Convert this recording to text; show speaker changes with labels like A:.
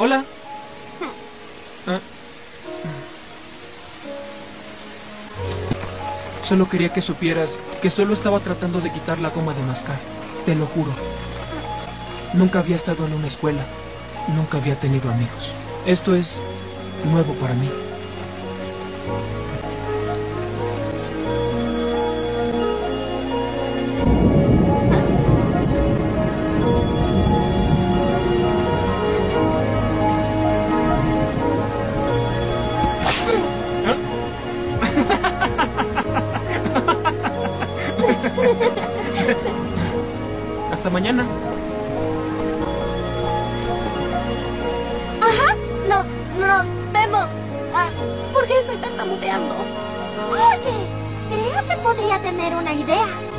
A: Hola. Ah. Solo quería que supieras que solo estaba tratando de quitar la goma de mascar. Te lo juro. Nunca había estado en una escuela. Nunca había tenido amigos. Esto es nuevo para mí. Hasta mañana.
B: Ajá, nos vemos. ¿Por qué estoy tartamudeando? Oye, creo que podría tener una idea.